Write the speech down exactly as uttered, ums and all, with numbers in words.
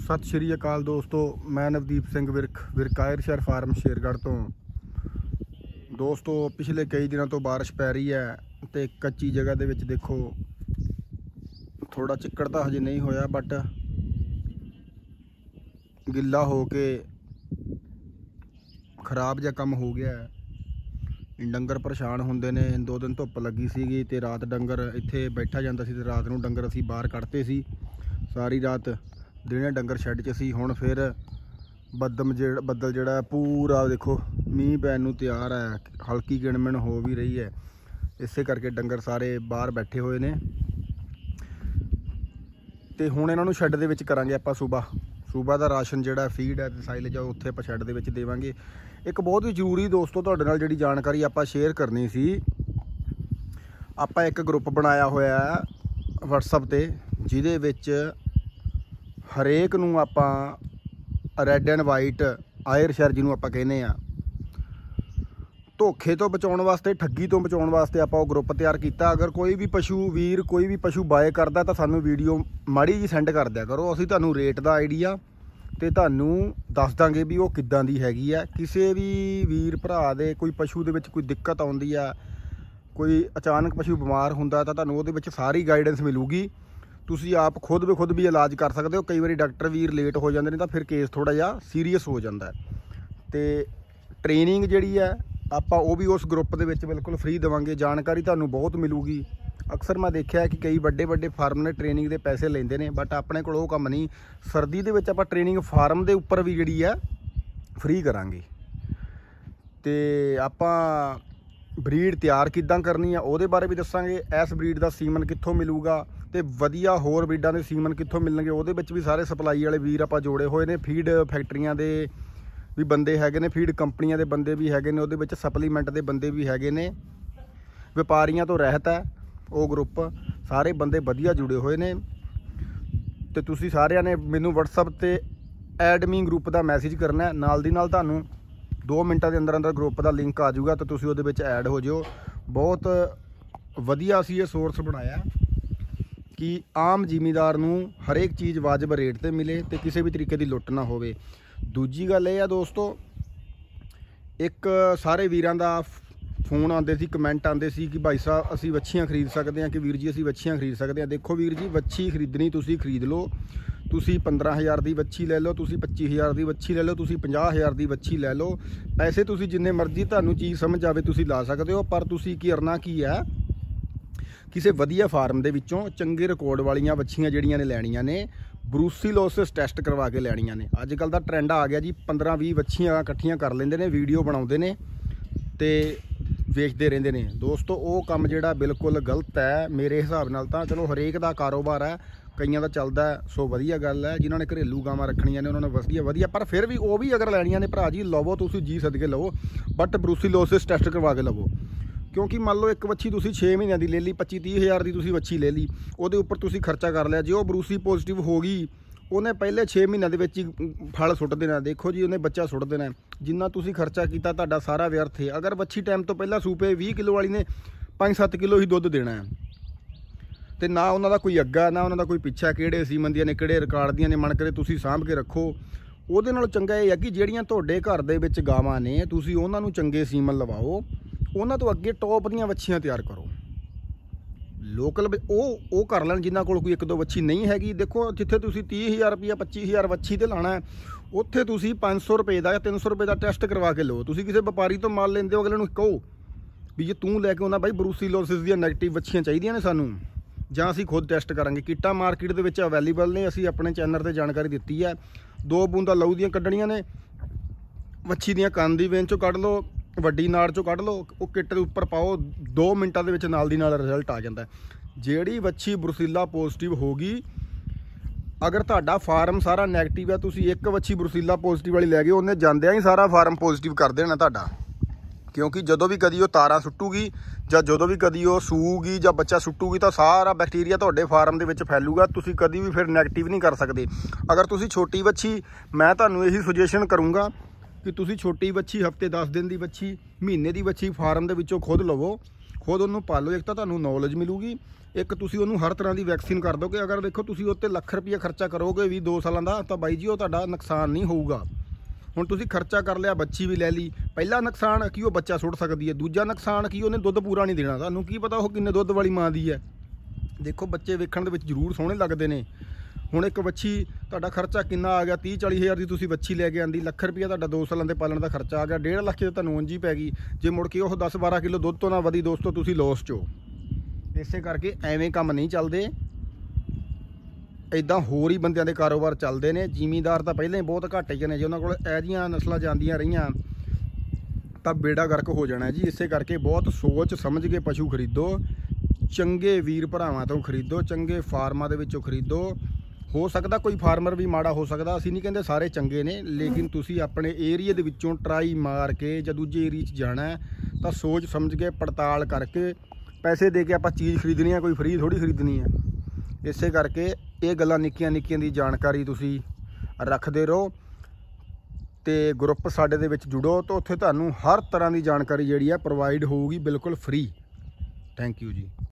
सत श्री अकाल दोस्तों, मैं नवदीप सिंह विरक विरकायर शहर फार्म शेरगढ़ तो। दोस्तों पिछले कई दिनों तो बारिश पै रही है तो कच्ची जगह दे विच देखो थोड़ा चिक्कड़ तो हजे नहीं होया, बट गिला हो के खराब जिहा काम हो गया है। डंगर परेशान होंदे ने। दो दिन धुप्प लगी सी ते रात डंगर इत्थे बैठा जांदा सी ते रात नूं डंगर असीं बाहर कढ़ते सी सारी रात। दिने डंगर शैड च सी। हुण फिर बदम जिहड़ा बदल जिहड़ा पूरा देखो मींह पैण नूं तैयार है, हल्की गिणमिण हो भी रही है। इसे करके डंगर सारे बाहर बैठे हुए ने ते हुण इन्हां नूं शैड दे विच करांगे आपां सुबह सुबह का राशन जिहड़ा फीड है साइलेज उत्थे आपां शैड दे विच देवांगे। एक बहुत ही जरूरी दोस्तों तुहाडे नाल जिहड़ी जानकारी आपां शेयर करनी सी। आपां एक ग्रुप बनाया होया है WhatsApp ते, जिहदे विच हरेक नूं आपां रैड एंड वाइट आयरशर जिन्हों आपां कहने आ, धोखे तो बचाउण वास्ते, ठगी तो बचाउण वास्ते आपां वो ग्रुप तैयार कीता। अगर कोई भी पशु वीर कोई भी पशु बाय करदा तो सानूं वीडियो माड़ी जी सेंड कर दिया करो। असीं तुहानूं रेट दा आइडिया ते तुहानूं दस दांगे भी वो किद्दां दी हैगी है। किसी भी वीर भरा दे कोई पशु दे विच कोई दिक्कत आउंदी आ, कोई अचानक पशु बीमार हुंदा तां तुहानूं उहदे विच सारी गाइडेंस मिलूगी। तुसीं आप खुद ब खुद भी इलाज कर सकते हो। कई बार डॉक्टर वीर लेट हो जाते हैं तो फिर केस थोड़ा जिहा सीरीयस हो जाता है। तो ट्रेनिंग जिहड़ी है आपां वो भी उस ग्रुप दे विच बिल्कुल फ्री देवांगे। जानकारी तुहानूं बहुत मिलूगी। अक्सर मैं देखा कि कई बड़े बड़े फार्म ने ट्रेनिंग के पैसे लेंदे ने, बट अपने कोल वो काम नहीं। सर्दी दे विच आपां ट्रेनिंग फार्म के उपर भी जिहड़ी है फ्री करांगे। तो आपां ब्रीड तैयार किद्दां करनी है ਉਹਦੇ बारे भी दसांगे। इस ब्रीड का सीमन कित्थों मिलूगा तो वधिया होर ब्रीडां के सीमन कित्थों मिलणगे, ਉਹਦੇ ਵਿੱਚ भी सारे सप्लाई वाले वीर आपां जोड़े हुए ने। फीड फैक्ट्रियां दे भी बंदे हैगे ने, फीड कंपनियां दे बंदे भी हैगे ने, ਉਹਦੇ ਵਿੱਚ सप्लीमेंट दे बंदे भी हैगे ने। व्यापारियां तो रहत है वो ग्रुप, सारे बंदे वधिया जुड़े हुए ने। तो तुसीं सारिਆਂ ने मैनूं WhatsApp ते ऐड मी ग्रुप का मैसेज करना है। नाल दी नाल तुहानूं दो मिनटां के अंदर अंदर ग्रुप का लिंक आ जाऊगा तो तुसीं ਉਹਦੇ ਵਿੱਚ ऐड हो जाओ। बहुत वधिया असीं ये सोर्स बनाया कि आम जिमीदार नूं हरेक चीज़ वाजिब रेट ते मिले तो किसी भी तरीके की लुੱਟ ना होवे। दूजी गल ये है दोस्तों, एक सारे वीरां दा फोन आते सी, कमेंट आते सी कि भाई साहब असी वच्छियां खरीद सकते हैं, कि वीर जी असी वच्छियां खरीद सकते हैं। देखो वीर जी, वच्छी खरीदनी तुसी खरीद लो। तुसी पंद्रह हज़ार की वच्छी ले लो, तुसी पच्ची हज़ार की वच्छी ले लो, तुसी पचास हज़ार की वच्छी ले लो। पैसे तुसी जिन्ने मर्जी तुहानूं चीज़ समझ आवे तुसी ला सकते हो, पर तुसी करना की है, किसी वधिया फार्म दे विचों चंगे रिकॉर्ड वालियां वच्छियां जिहड़ियां ने लैणियां ने, ब्रूसीलोसिस टेस्ट करवा के लैणियां ने। अजकल दा ट्रेंड आ गया जी, पंद्रह भी वच्छियां इकट्ठियां कर लेंदे ने, वीडियो बनाउंदे ने ते वेचते रहंदे ने। दोस्तों वो काम जिहड़ा बिल्कुल गलत है मेरे हिसाब नाल। तां चलो हरेक दा कारोबार है, कईयां दा चलदा है, सो वधिया गल है। जिन्हां ने घरेलू गावां रखणियां ने उन्होंने वधिया वधिया, पर फिर भी वो भी अगर लैणियां ने भरा जी लवो, तुसीं जी सदके लवो, बट ब्रूसीलोसिस टेस्ट करवा के लवो। क्योंकि मान लो एक वच्छी तुसीं छे महीनों की ले ली, पच्ची तीह हज़ार की तुसीं वच्छी ले ली, ਉਹਦੇ ਉੱਪਰ ਤੁਸੀਂ खर्चा कर लिया। जो ब्रूसी पॉजिटिव हो गई ਉਹਨੇ पहले छे महीनों ਦੇ ਵਿੱਚ ਹੀ ਫਲ ਸੁੱਟ ਦੇਣਾ। देखो जी ਉਹਨੇ ਬੱਚਾ ਸੁੱਟ ਦੇਣਾ। ਜਿੰਨਾ ਤੁਸੀਂ ਖਰਚਾ ਕੀਤਾ ਤੁਹਾਡਾ ਸਾਰਾ ਵਿਅਰਥ ਹੈ। अगर ਵੱਛੀ टाइम तो पहला सूपे बीस किलो वाली ने पाँच सत्त किलो ही दुੱਧ देना है, तो ना उन्हों का कोई अग्गा ना उन्हों का कोई पिछा, किहड़े सीमन दियां ने किहड़े रिकॉर्ड दियां ने, मन करे तुसीं साਂਭ के रखो। ਉਹਦੇ ਨਾਲ ਚੰਗਾ ਇਹ ਹੈ ਕਿ ਜਿਹੜੀਆਂ ਤੁਹਾਡੇ ਘਰ ਦੇ ਵਿੱਚ ਗਾਵਾਂ ਨੇ ਤੁਸੀਂ ਉਹਨਾਂ ਨੂੰ ਚੰਗੇ ਸੀਮਨ ਲਵਾਓ, ਉਹਨਾਂ ਤੋਂ ਅੱਗੇ ਟੌਪ ਦੀਆਂ ਵੱਛੀਆਂ ਤਿਆਰ ਕਰੋ। लोकल वो वो कर लैन जिन्होंने कोल कोई एक दो वच्छी नहीं हैगी। देखो जिथे तुसीं तीह हज़ार रुपया पच्ची हज़ार वच्छी ते लाना है, उत्थे तुसीं पाँच सौ रुपये का या तीन सौ रुपये का टेस्ट करवा के लो। तुसीं किसी व्यापारी तो माल लेंदे हो, अगले नूं कहो भी जे तूं लैके आउंदा बाई ब्रूसीलोसिस दी नैगेटिव वच्छियां चाहीदियां ने सानूं, जां असीं खुद टेस्ट करांगे। किट्टां मार्केट दे विच अवेलेबल ने, असीं अपने चैनल ते जानकारी दित्ती है। दो बूंदा लहू दियां कड्ढणियां ने, वच्छी दियां कंन दी वेन चों कढ लो, वड्डी नाड़ चों कढ लो, वो किट दे उपर पाओ, दो मिनटां दे विच नाल दी नाल रिजल्ट आ जांदा है। ਜਿਹੜੀ ਵੱਛੀ ब्रूसीला पॉजिटिव होगी, अगर ਤੁਹਾਡਾ फार्म सारा नैगेटिव है, तुसीं एक ਵੱਛੀ ब्रूसीला पॉजिटिव वाली लै गए, ਉਹਨੇ ਜਾਂਦਿਆਂ ਹੀ सारा फार्म पॉजिटिव कर देना ਤੁਹਾਡਾ। क्योंकि ਜਦੋਂ भी कदी ਉਹ ਤਾਰਾਂ ਸੁੱਟੂਗੀ ਜਾਂ ਜਦੋਂ ਵੀ ਕਦੀ ਉਹ ਸੂਗੀ ਜਾਂ ਬੱਚਾ ਸੁੱਟੂਗੀ ਤਾਂ ਸਾਰਾ ਬੈਕਟੀਰੀਆ ਤੁਹਾਡੇ ਫਾਰਮ ਦੇ ਵਿੱਚ ਫੈਲੂਗਾ। ਤੁਸੀਂ ਕਦੀ ਵੀ ਫਿਰ ਨੈਗੇਟਿਵ ਨਹੀਂ ਕਰ ਸਕਦੇ। अगर ਤੁਸੀਂ ਛੋਟੀ ਵੱਛੀ, ਮੈਂ ਤੁਹਾਨੂੰ ਇਹੀ ਸੁਜੈਸ਼ਨ ਕਰੂੰਗਾ कि ਤੁਸੀਂ ਛੋਟੀ ਵੱਛੀ ਹਫਤੇ दस दिन की ਵੱਛੀ, महीने की ਵੱਛੀ फार्म ਦੇ ਵਿੱਚੋਂ खुद लवो, खुद उन्होंने पालो। एक तो तुहानूं नॉलेज मिलूगी, ਇੱਕ ਤੁਸੀਂ ਉਹਨੂੰ ਹਰ ਤਰ੍ਹਾਂ ਦੀ ਵੈਕਸੀਨ ਕਰ ਦੋਗੇ। ਅਗਰ ਦੇਖੋ ਤੁਸੀਂ ਉੱਤੇ ਲੱਖ ਰੁਪਈਆ ਖਰਚਾ ਕਰੋਗੇ ਵੀ ਦੋ ਸਾਲਾਂ ਦਾ, ਤਾਂ ਬਾਈ ਜੀ ਉਹ ਤੁਹਾਡਾ ਨੁਕਸਾਨ ਨਹੀਂ ਹੋਊਗਾ। ਹੁਣ ਤੁਸੀਂ ਖਰਚਾ ਕਰ ਲਿਆ, ਬੱਚੀ ਵੀ ਲੈ ਲਈ, ਪਹਿਲਾ ਨੁਕਸਾਨ ਕੀ ਉਹ ਬੱਚਾ ਸੁੱਟ ਸਕਦੀ ਹੈ, ਦੂਜਾ ਨੁਕਸਾਨ ਕੀ ਉਹਨੇ ਦੁੱਧ ਪੂਰਾ ਨਹੀਂ ਦੇਣਾ। ਤੁਹਾਨੂੰ ਕੀ ਪਤਾ ਉਹ ਕਿੰਨੇ ਦੁੱਧ ਵਾਲੀ ਮਾਂ ਦੀ ਹੈ। ਦੇਖੋ ਬੱਚੇ ਵੇਖਣ ਦੇ ਵਿੱਚ ਜ਼ਰੂਰ ਸੋਹਣੇ ਲੱਗਦੇ ਨੇ। ਹੁਣ ਇੱਕ ਵੱਛੀ ਤੁਹਾਡਾ ਖਰਚਾ ਕਿੰਨਾ ਆ ਗਿਆ, ਤੀਹ ਚਾਲੀ ਹਜ਼ਾਰ ਦੀ ਤੁਸੀਂ ਵੱਛੀ ਲੈ ਕੇ ਆਂਦੀ, ਲੱਖ ਰੁਪਈਆ ਤੁਹਾਡਾ ਦੋ ਸਾਲਾਂ ਦੇ ਪਾਲਣ ਦਾ ਖਰਚਾ ਆ ਗਿਆ, ਡੇਢ ਲੱਖ ਤੇ ਤੁਹਾਨੂੰ ਉਂਝ ਹੀ ਪੈ ਗਈ। ਜੇ ਮੁੜ ਕੇ ਉਹ ਦਸ ਬਾਰਾਂ ਕਿਲੋ ਦੁੱਧ ਤੋਂ ਨਾ ਵਧੀ, ਦੋਸਤੋ ਤੁਸੀਂ ਲੋਸ 'ਚ ਹੋ। ਇਸੇ ਕਰਕੇ ਐਵੇਂ ਕੰਮ ਨਹੀਂ ਚੱਲਦੇ, ਇੱਦਾਂ ਹੋਰ ਹੀ ਬੰਦਿਆਂ ਦੇ ਕਾਰੋਬਾਰ ਚੱਲਦੇ ਨੇ। ਜ਼ਿਮੀਂਦਾਰ ਤਾਂ ਪਹਿਲਾਂ ਹੀ ਬਹੁਤ ਘੱਟ ਹੀ ਨੇ, ਜੇ ਉਹਨਾਂ ਕੋਲ ਇਹੋ ਜਿਹੀਆਂ ਨਸਲਾਂ ਜਾਂਦੀਆਂ ਰਹੀਆਂ ਤਾਂ ਬੇੜਾ ਗਰਕ ਹੋ ਜਾਣਾ ਜੀ। ਇਸੇ ਕਰਕੇ ਬਹੁਤ ਸੋਚ ਸਮਝ ਕੇ ਪਸ਼ੂ ਖਰੀਦੋ, ਚੰਗੇ ਵੀਰ ਭਰਾਵਾਂ ਤੋਂ ਖਰੀਦੋ, ਚੰਗੇ ਫਾਰਮਾਂ ਦੇ ਵਿੱਚੋਂ ਖਰੀਦੋ। ਹੋ ਸਕਦਾ ਕੋਈ ਫਾਰਮਰ ਵੀ ਮਾੜਾ ਹੋ ਸਕਦਾ, ਅਸੀਂ ਨਹੀਂ ਕਹਿੰਦੇ ਸਾਰੇ ਚੰਗੇ ਨੇ, ਲੇਕਿਨ ਤੁਸੀਂ ਆਪਣੇ ਏਰੀਏ ਦੇ ਵਿੱਚੋਂ ਟਰਾਈ ਮਾਰ ਕੇ ਜਾਂ ਦੂਜੇ ਏਰੀਏ 'ਚ ਜਾਣਾ ਤਾਂ ਸੋਚ ਸਮਝ ਕੇ ਪੜਤਾਲ ਕਰਕੇ ਪੈਸੇ ਦੇ ਕੇ ਆਪਾਂ ਚੀਜ਼ ਖਰੀਦਣੀ ਆ, ਕੋਈ ਫਰੀ ਥੋੜੀ ਖਰੀਦਣੀ ਆ। ਇਸੇ ਕਰਕੇ ਇਹ ਗੱਲਾਂ ਨਿੱਕੀਆਂ ਨਿੱਕੀਆਂ ਦੀ ਜਾਣਕਾਰੀ ਤੁਸੀਂ ਰੱਖਦੇ ਰਹੋ ਤੇ ਗਰੁੱਪ ਸਾਡੇ ਦੇ ਵਿੱਚ ਜੁੜੋ, ਤਾਂ ਉੱਥੇ ਤੁਹਾਨੂੰ ਹਰ ਤਰ੍ਹਾਂ ਦੀ ਜਾਣਕਾਰੀ ਜਿਹੜੀ ਆ ਪ੍ਰੋਵਾਈਡ ਹੋਊਗੀ ਬਿਲਕੁਲ ਫਰੀ। ਥੈਂਕ ਯੂ ਜੀ।